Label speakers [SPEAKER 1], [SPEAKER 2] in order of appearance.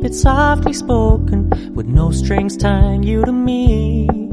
[SPEAKER 1] It's softly spoken with no strings tying you to me.